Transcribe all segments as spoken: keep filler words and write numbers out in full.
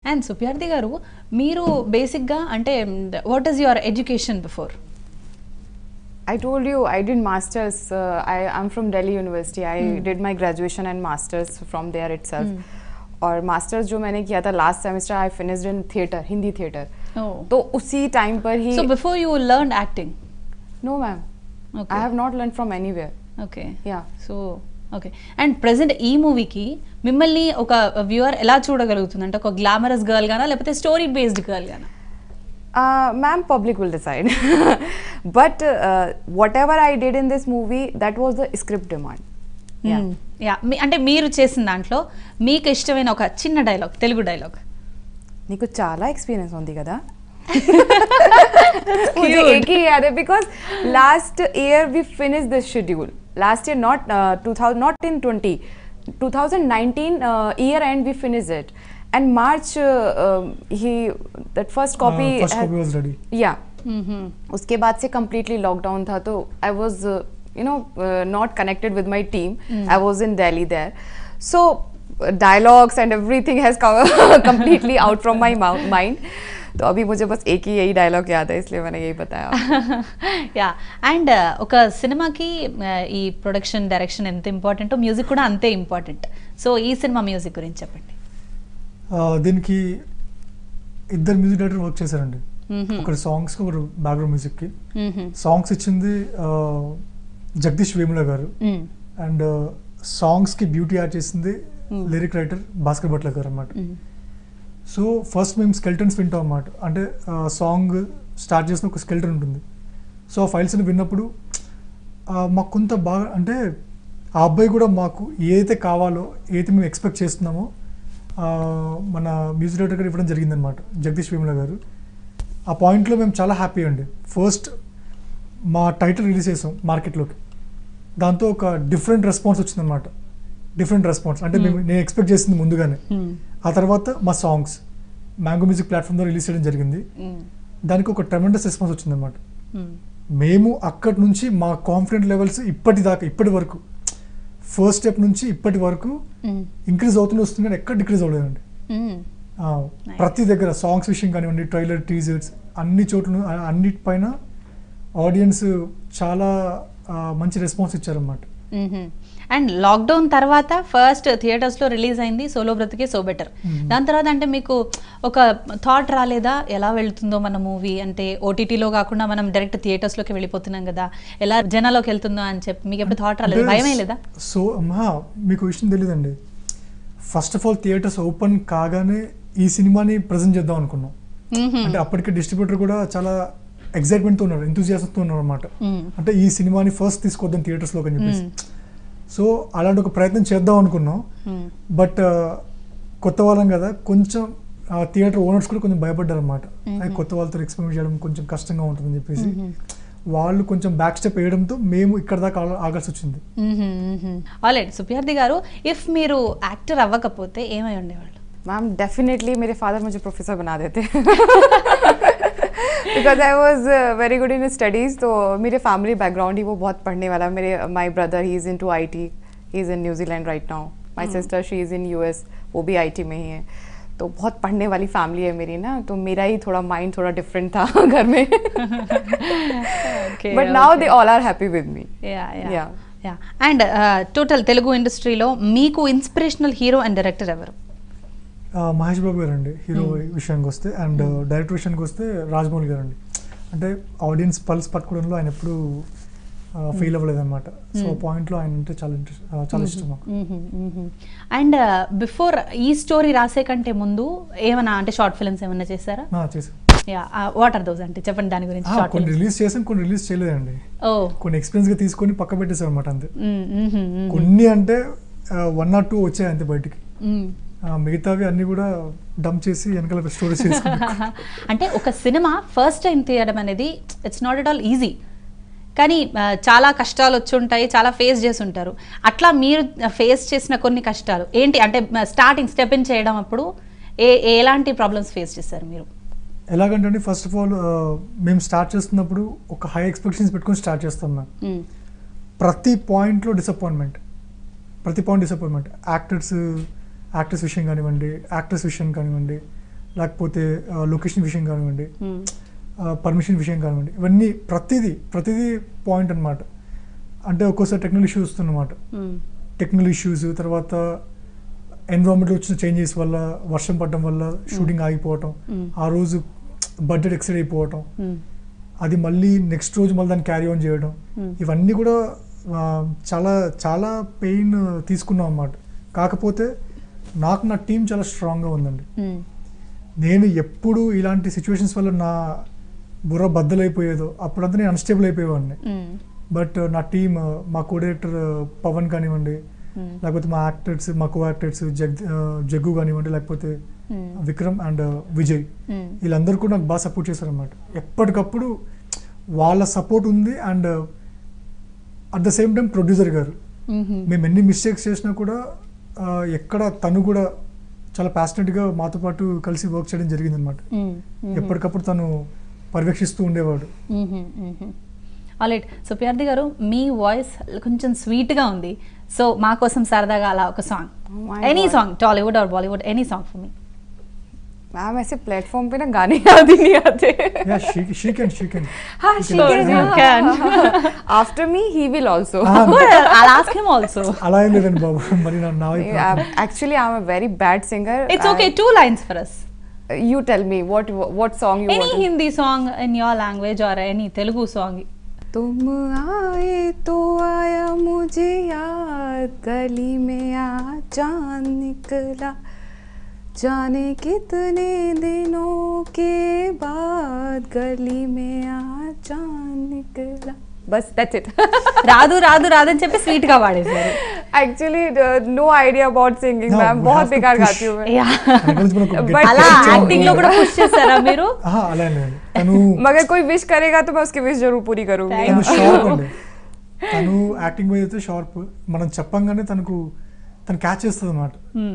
And సుప్యార్థి గారు, మీరు బేసిక్గా అంటే what is your education before? I told you I did masters. Uh, I am from Delhi University. I mm. did my graduation and masters from there itself. Mm. और masters जो मैंने किया था last semester, I finished in theatre, Hindi theatre. Oh. तो उसी time पर ही. So before you learned acting? No ma'am. Okay. I have not learned from anywhere. Okay. Yeah. So okay. And present ఈ మూవీకి మిమ్మల్ని ఒక వ్యూవర్ ఎలా చూడగలుగుతుంది? అంటే ఒక గ్లామరస్ గర్ల్ గానా లేకపోతే స్టోరీ బేస్డ్ గర్ల్ గానా? Uh, ma'am, public will decide. But uh, whatever I did in this movie, that was the script demand. Yeah. Mm. Yeah. అంటే మీరు చేసిన దాంట్లో మీకు ఇష్టమైన ఒక చిన్న డైలాగ్, తెలుగు డైలాగ్. నీకు చాలా ఎక్స్పీరియన్స్ ఉంది కదా? मुझे एक ही याद है because last year we finished the schedule. Last year, not uh, two thousand, not in twenty, twenty nineteen uh, year end we finished it. And March uh, uh, he that first copy uh, first had, copy was ready. Yeah. Mm-hmm. उसके बाद से completely lockdown था तो I was uh, you know uh, not connected with my team. Mm. I was in Delhi there, so uh, dialogues and everything has come completely out from my mind. तो अभी मुझे बस एक ही यही dialogue याद है, इसलिए मैंने यही बताया. యా అండ్ ఒక సినిమాకి ఈ ప్రొడక్షన్ డైరెక్షన్ ఎంత ఇంపార్టెంటో మ్యూజిక్ కూడా అంతే ఇంపార్టెంట్. సో ఈ సినిమా మ్యూజిక్ గురించి చెప్పండి. దీనికి ఇద్దరు మ్యూజిక్ డైరెక్టర్ వర్క్ చేశారండి. ఒకటి సాంగ్స్కి, ఒకటి బ్యాక్గ్రౌండ్ మ్యూజిక్కి. సాంగ్స్ ఇచ్చింది జగదీష్ వేముల గారు, అండ్ సాంగ్స్కి బ్యూటీ యాడ్ చేసింది లిరిక్ రైటర్ భాస్కర్ భట్ల గారు అన్నమాట. సో ఫస్ట్ మేము స్కెల్టన్స్ వింటాం అన్నమాట. అంటే సాంగ్ స్టార్ట్ చేసిన ఒక స్కెల్టన్ ఉంటుంది. సో ఆ ఫైల్స్ని విన్నప్పుడు మాకు కొంత బాగా అంటే ఆ అబ్బాయి కూడా మాకు ఏదైతే కావాలో, ఏదైతే మేము ఎక్స్పెక్ట్ చేస్తున్నామో మన మ్యూజిక్ డైరెక్టర్ గారు ఇవ్వడం జరిగిందనమాట, జగదీష్ వేముల గారు. ఆ పాయింట్లో మేము చాలా హ్యాపీ అండి. ఫస్ట్ మా టైటిల్ రిలీజ్ చేసాం మార్కెట్లోకి, దాంతో ఒక డిఫరెంట్ రెస్పాన్స్ వచ్చిందనమాట. డిఫరెంట్ రెస్పాన్స్ అంటే మేము నేను ఎక్స్పెక్ట్ చేసింది ముందుగానే. ఆ తర్వాత మా సాంగ్స్ మ్యాంగో మ్యూజిక్ ప్లాట్ఫామ్ ద్వారా రిలీజ్ చేయడం జరిగింది. దానికి ఒక ట్రెమెండస్ రెస్పాన్స్ వచ్చిందనమాట. మేము అక్కడి నుంచి మా కాన్ఫిడెంట్ లెవెల్స్ ఇప్పటిదాకా ఇప్పటి వరకు ఫస్ట్ స్టెప్ నుంచి ఇప్పటి వరకు ఇంక్రీజ్ అవుతూనే వస్తుంది, కానీ ఎక్కడ డిక్రీజ్ అవ్వలేదండి. ప్రతి దగ్గర సాంగ్స్ విషయం కానివ్వండి, ట్రైలర్, టీజర్స్ అన్ని చోట్ల అన్నిటిపైన ఆడియన్స్ చాలా మంచి రెస్పాన్స్ ఇచ్చారన్నమాట. అండ్ లాక్డౌన్ తర్వాత ఫస్ట్ థియేటర్స్లో రిలీజ్ అయింది సోలో బ్రతికే సో బెటర్. దాని తర్వాత అంటే మీకు ఒక థాట్ రాలేదా ఎలా వెళ్తుందో మన మూవీ? అంటే ఓటీటీలో కాకుండా మనం డైరెక్ట్ థియేటర్స్లోకి వెళ్ళిపోతున్నాం కదా, ఎలా జనాల్లోకి వెళ్తుందో అని చెప్పి మీకు ఎప్పుడు థాట్ రాలేదు, భయమే లేదా? సో అమ్మా మీకు విషయం తెలియదండి, first of all theatres open కాగానే ఈ సినిమాని ప్రజెంట్ చేద్దాం అనుకున్నాం. అంటే అప్పటికే డిస్ట్రిబ్యూటర్ కూడా చాలా ఎక్సైట్మెంట్తో ఉన్నారు, ఎంతూజియాసంతో ఉన్నారు అనమాట. అంటే ఈ సినిమాని ఫస్ట్ తీసుకొద్దాం థియేటర్స్లోకి అని చెప్పేసి. సో అలాంటి ఒక ప్రయత్నం చేద్దాం అనుకున్నాం. బట్ కొత్త వాళ్ళం కదా, కొంచెం థియేటర్ ఓనర్స్ కూడా కొంచెం భయపడ్డారు అనమాట. కొత్త వాళ్ళతో ఎక్స్పెరిమెంట్ చేయడం కొంచెం కష్టంగా ఉంటుందని చెప్పేసి వాళ్ళు కొంచెం బ్యాక్ స్టెప్ వేయడంతో మేము ఇక్కడ దాకా ఆగాల్సి వచ్చింది. ఆల్రైట్ సుప్యార్థి గారు, ఇఫ్ మీరు యాక్టర్ అవ్వకపోతే ఏమై ఉండేవాళ్ళు? मैम डेफिनेटली मेरे फादर मुझे प्रोफेसर बना देते because I was very good in studies. तो मेरे फैमिली बैकग्राउंड ही वो बहुत पढ़ने वाला. मेरे my brother he is in two I T, he is in New Zealand right now. My sister she is in U S, वो भी आई टी में ही है. तो बहुत पढ़ने वाली फैमिली है मेरी ना, तो मेरा ही थोड़ा माइंड थोड़ा डिफरेंट था घर में. But now they all are happy with me. And total Telugu ఇండస్ట్రీలో మీకు ఇన్స్పిరేషనల్ హీరో అండ్ డైరెక్టర్ ఎవరు? మహేష్ బాబు గారు అండి హీరో విషయానికి వస్తే. అండ్ డైరెక్టర్ విషయానికి వస్తే రాజమౌళి గారు అండి. అంటే ఆడియన్స్ పల్స్ పట్టుకోవడంలో ఆయన ఎప్పుడు ఫెయిల్ అవ్వలేదు అనమాట. సో పాయింట్లో ఆయన అంటే చాలా ఇంట్రెస్ట్, చాలా ఇష్టం మాకు. అండ్ బిఫోర్ ఈ స్టోరీ రాసే కంటే ముందు ఏమైనా అంటే షార్ట్ ఫిల్మ్స్ ఏమైనా చేశారా? చేశాను. వాట్ ఆర్ దోస్ అంటే చెప్పండి దాని గురించి. కొన్ని రిలీజ్ చేసాం, కొన్ని రిలీజ్ చేయలేదండి. కొన్ని ఎక్స్పీరియన్స్ గా తీసుకొని పక్క పెట్టేసాం అనమాట అంతే. కొన్ని అంటే వన్ ఆర్ టూ వచ్చాయి అంతే బయటికి, మిగతావి అన్ని కూడా డంప్ చేసి వెనకాల స్టోరీస్ చేసుకున్నాం. అంటే ఒక సినిమా ఫస్ట్ టైం తీయడం అనేది it's not at all easy, కానీ చాలా కష్టాలు వచ్చి ఉంటాయి, చాలా ఫేస్ చేసి ఉంటారు. అట్లా మీరు ఫేస్ చేసిన కొన్ని కష్టాలు ఏంటి? అంటే స్టార్టింగ్ స్టెప్ ఇన్ చేయడం అప్పుడు ఏ ఎలాంటి ప్రాబ్లమ్స్ ఫేస్ చేశారు మీరు? ఎలాగంటే ఫస్ట్ ఆఫ్ ఆల్ మేము స్టార్ట్ చేస్తున్నప్పుడు ఒక హై ఎక్స్పెక్టేషన్స్ పెట్టుకొని స్టార్ట్ చేస్తాం మ్యామ్. ప్రతి పాయింట్లో డిసప్పాయింట్మెంట్, ప్రతి పాయింట్ డిసప్పాయింట్మెంట్. యాక్టర్స్ యాక్టర్స్ విషయం కానివ్వండి, యాక్టర్స్ విషయం కానివ్వండి, లేకపోతే లొకేషన్ విషయం కానివ్వండి, పర్మిషన్ విషయం కానివ్వండి, ఇవన్నీ ప్రతిదీ ప్రతిదీ పాయింట్ అనమాట. అంటే ఒక్కోసారి టెక్నికల్ ఇష్యూస్ వస్తుందన్నమాట. టెక్నికల్ ఇష్యూస్ తర్వాత ఎన్విరాన్మెంట్ వచ్చిన చేంజెస్ వల్ల, వర్షం పడడం వల్ల షూటింగ్ ఆగిపోవటం, ఆ రోజు బడ్జెట్ ఎక్సైడ్ అయిపోవటం, అది మళ్ళీ నెక్స్ట్ రోజు మళ్ళీ దాన్ని క్యారీ ఆన్ చేయడం, ఇవన్నీ కూడా చాలా చాలా పెయిన్ తీసుకున్నాం అన్నమాట. కాకపోతే నాకు నా టీం చాలా స్ట్రాంగ్గా ఉందండి. నేను ఎప్పుడు ఇలాంటి సిచ్యువేషన్స్ వల్ల నా బుర్ర బద్దలైపోయేదో అప్పుడంతా నేను అన్స్టేబుల్ అయిపోయేవాడిని. బట్ నా టీమ్, మా కో డైరెక్టర్ పవన్ కానివ్వండి, లేకపోతే మా యాక్టర్స్, మా కో యాక్టర్స్ జగ్ జగ్గు కానివ్వండి, లేకపోతే విక్రమ్ అండ్ విజయ్, వీళ్ళందరూ కూడా నాకు బాగా సపోర్ట్ చేశారనమాట. ఎప్పటికప్పుడు వాళ్ళ సపోర్ట్ ఉంది. And at the same time producer గారు, మేము ఎన్ని మిస్టేక్స్ చేసినా కూడా ఎక్కడ తను కూడా చాలా ప్యాషనెట్గా మాతో పాటు కలిసి వర్క్ చేయడం జరిగింది అనమాట. ఎప్పటికప్పుడు తను పర్యవేక్షిస్తూ ఉండేవాడు. ఆల్రైట్. సో ప్రియార్థి గారు, మీ వాయిస్ కొంచెం స్వీట్గా ఉంది. సో మా కోసం సరదాగా అలా ఒక song, any song, Tollywood or Bollywood, any song for me. Ma'am ऐसे प्लेटफॉर्म पे ना गाने याद ही नहीं आते. Yeah, she she can she can. हाँ, she can. You can. After me, he will also. Well, I'll ask him also. అలా ఏం లేదండి బాబు, మరి నా నా Actually, I'm a very bad singer. It's okay, two lines for us. You tell me what what song you any want. Any Hindi song in your language or any Telugu song. तुम आए तो आया मुझे याद, गली में आ चांद निकला, जाने कितने दिनों के बाद गली में आ चांद निकला. बस that's it. రాదు రాదు రాదు అని చెప్పి స్వీట్ గా వాడేశారు. Actually no idea about singing, no, ma'am बहुत बेकार गाती हूँ मैं. అలా యాక్టింగ్ లో కూడా పుష్ చేస్తారా మీరు? అలా లేదు. తను मगर कोई विश करेगा तो मैं उसकी विश जरूर पूरी करूंगी. తను షార్ప్ అండి. తను యాక్టింగ్ మీద అయితే షార్ప్. మనం చెప్పంగానే తనకు తను క్యాచ్ చేస్తుంది అనమాట.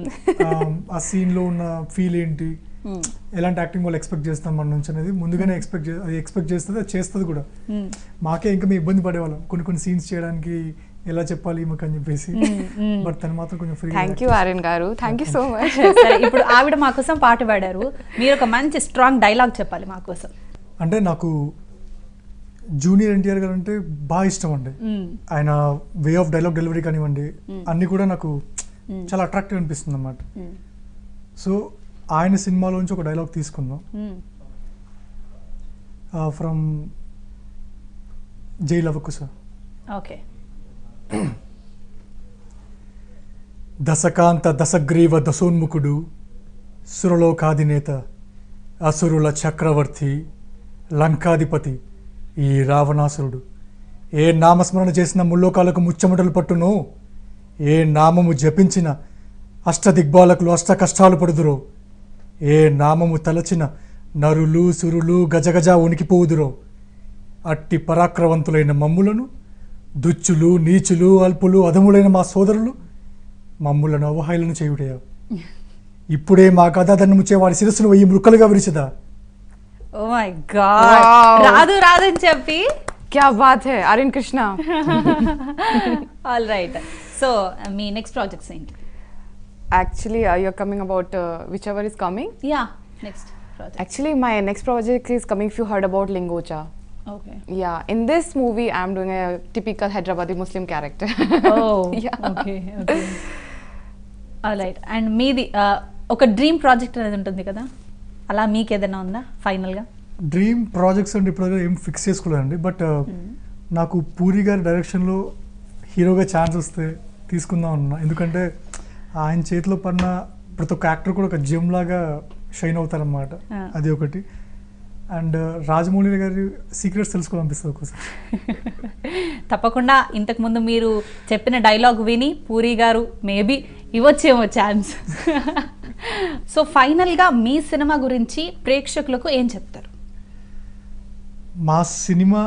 ఆ సీన్ లో ఉన్న ఫీల్ ఏంటి, ఎలాంటి యాక్టింగ్ వాళ్ళు ఎక్స్పెక్ట్ చేస్తాం మన నుంచి అనేది ముందుగానే ఎక్స్పెక్ట్ అది ఎక్స్పెక్ట్ చేస్తుంది, అది చేస్తుంది కూడా. మాకే ఇంకా మేము ఇబ్బంది పడేవాళ్ళం కొన్ని కొన్ని సీన్స్ చేయడానికి, ఎలా చెప్పాలి మాకు అని చెప్పేసి. బట్ తను మాత్రం కొంచెం ఫ్రీ. థ్యాంక్ యూ ఆర్యన్ గారు, థ్యాంక్ యూ సో మచ్. ఇప్పుడు ఆవిడ మా కోసం పాట పాడారు, మీరు ఒక మంచి స్ట్రాంగ్ డైలాగ్ చెప్పాలి మా కోసం. అంటే నాకు జూనియర్ ఎన్టీఆర్ గారు అంటే బాగా ఇష్టం అండి. ఆయన వే ఆఫ్ డైలాగ్ డెలివరీ కానివ్వండి, అన్ని కూడా నాకు చాలా అట్రాక్టివ్ అనిపిస్తుంది అన్నమాట. సో ఆయన సినిమాలోంచి ఒక డైలాగ్ తీసుకుందాం, ఫ్రమ్ జై లవకుశ. ఓకే. దశకాంత దశగ్రీవ దశోన్ముఖుడు, సురలోకాధినేత, అసురుల చక్రవర్తి, లంకాధిపతి ఈ రావణాసురుడు ఏ నామస్మరణ చేసిన ముల్లోకాలకు ముచ్చమటలు పట్టునో, ఏ నామము జపించిన అష్టదిగ్బాలకులు అష్ట కష్టాలు పడుదురో, ఏ నామము తలచిన నరులు సురులు గజగజ ఉనికిపోవుదురో, అట్టి పరాక్రవంతులైన మమ్ములను దుచ్చులు నీచులు అల్పులు అధములైన మా సోదరులు మమ్ములను అవహేళన చేయుటయా, ఇప్పుడే మా గదాదన్నముచే వారి శిరస్సును వెయ్యి మృక్కలుగా విరిచదా. ఓ మై గాడ్, రాదు రాదు అని చెప్పి. क्या बात है Aryan Krishna. All right. So మీ నెక్స్ట్ ప్రాజెక్ట్స్ ఏంటి? Actually uh, you're coming about uh, whichever is coming. Yeah, next project. Actually my next project is coming, if you heard about Lingocha. Okay. Yeah, in this movie I am doing a typical Hyderabadi Muslim character. Oh, yeah. Okay, okay. All right. And మీది ఒక dream project అనేది ఉంటుంది కదా, అలా మీకు ఏదైనా ఉందా ఫైనల్గా? డ్రీమ్ ప్రాజెక్ట్స్ అంటే ఇప్పుడు ఏం ఫిక్స్ చేసుకోలేదండి. బట్ నాకు పూరి గారి డైరెక్షన్లో హీరోగా ఛాన్స్ వస్తే తీసుకుందాం అన్నా. ఎందుకంటే ఆయన చేతిలో పడిన ప్రతి ఒక్క యాక్టర్ కూడా ఒక జిమ్ లాగా షైన్ అవుతారన్నమాట. అది ఒకటి. అండ్ రాజమౌళి గారి సీక్రెట్స్ తెలుసుకోవాలనిపిస్తుంది ఒకసారి. తప్పకుండా ఇంతకుముందు మీరు చెప్పిన డైలాగ్ విని పూరి గారు మేబీ ఇవ్వచ్చేమో ఛాన్స్. సో ఫైనల్గా మీ సినిమా గురించి ప్రేక్షకులకు ఏం చెప్తారు? మా సినిమా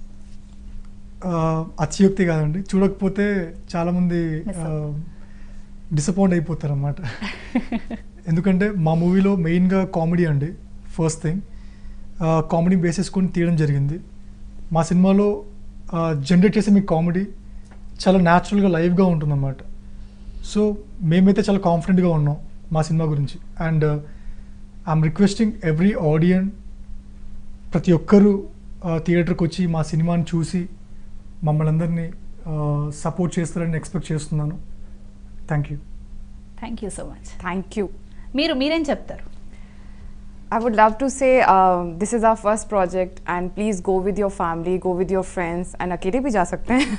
అతిశయోక్తి కాదండి, చూడకపోతే చాలామంది డిసప్పాయింట్ అయిపోతారు అన్నమాట. ఎందుకంటే మా మూవీలో మెయిన్గా కామెడీ అండి. ఫస్ట్ థింగ్ కామెడీ బేసిస్ కొని తీయడం జరిగింది. మా సినిమాలో జనరేట్ చేసే మీ కామెడీ చాలా న్యాచురల్గా లైవ్గా ఉంటుందన్నమాట. సో మేమైతే చాలా కాన్ఫిడెంట్గా ఉన్నాం మా సినిమా గురించి. And I'm requesting every audience, ప్రతి ఒక్కరూ థియేటర్కి వచ్చి మా సినిమాని చూసి మమ్మల్ని అందరినీ సపోర్ట్ చేస్తారని ఎక్స్పెక్ట్ చేస్తున్నాను. Thank you. Thank you so much. Thank you. మీరు మీరేం చెప్తారు? I would love to say um, this is our first project and please go with your family, go with your friends and अकेले भी जा सकते हैं.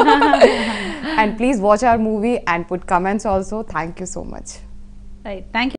And please watch our movie and put comments also. Thank you so much. Right, thank you.